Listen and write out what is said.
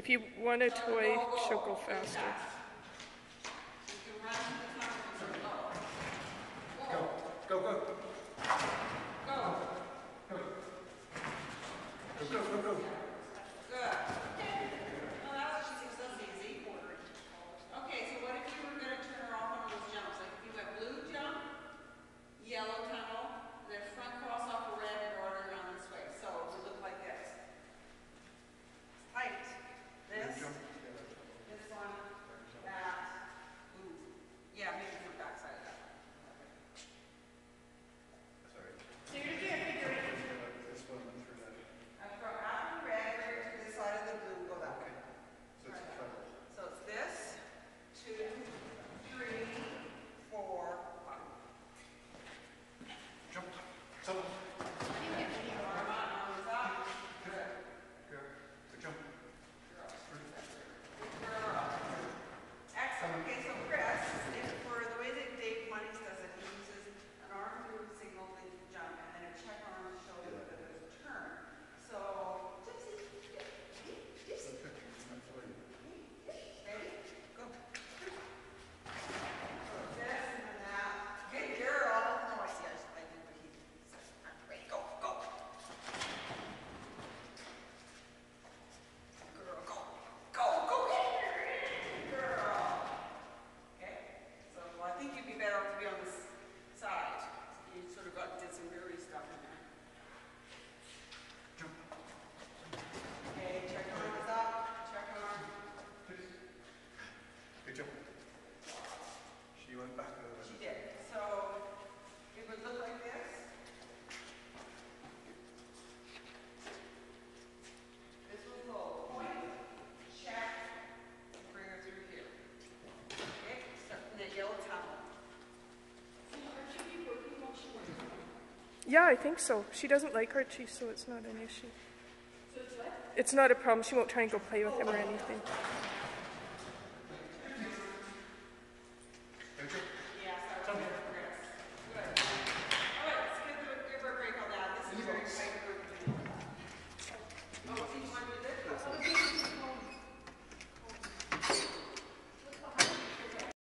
If you want a toy, she'll go faster. Go, go. Go. Good. Well, that's what she thinks that's easy. Okay, so what if you were going to turn her off on those jumps? Like if you went blue jump, yellow tunnel, then front cross off a red and order around this way. So it would look like this. Tight. This one, that, ooh. Yeah, maybe the back side of that one. Sorry. So you're going to do a figure eight. This one through that. From out of the red to this side of the blue, go that way. So it's a treble. So it's this, 2, 3, 4, 5. Jump. Jump. Arm up. Good. Good jump. Excellent. Okay, so Chris, for the way that Dave Monies does it, he uses an arm through signal to jump and then a check arm to show you that there's a turn. So, Gypsy, ready? Go. So this and then that. Good girl. No, I see. I did what he says. Ready? Go. Girl, go. Girl. Okay. So well, I think you'd be better off to be on this side. You sort of did some dirty stuff in there. Jump. Okay, check arm is up. Check arm. Good jump. She went back a little She bit. did. So it would look like this. This will go point, check, and bring her through here. Okay, start in that yellow tunnel. Yeah, I think so. She doesn't like Archie, so it's not an issue. So it's what? It's not a problem. She won't try and go play with him or anything. Good jump. Yes, I would give her Chris. Good. All right, let's give her a break on that. This is very tight group. Oh, so you want to do this?